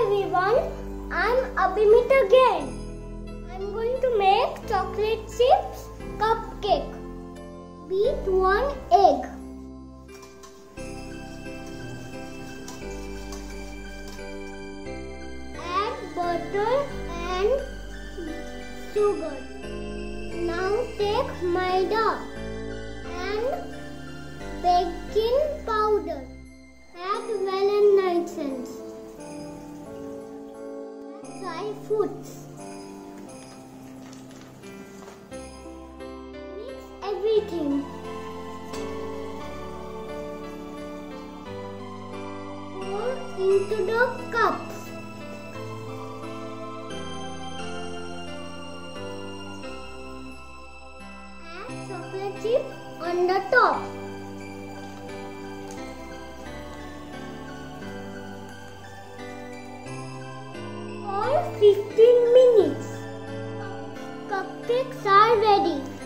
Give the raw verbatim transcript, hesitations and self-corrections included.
everyone, I'm Abhimit again. I'm going to make chocolate chips cupcake. Beat one egg. Add butter and sugar. Now take maida and baking powder. Add vanilla essence. Dry fruits. Mix everything. Pour into the cups. Add chocolate chip on the top. For fifteen minutes. Cupcakes are ready.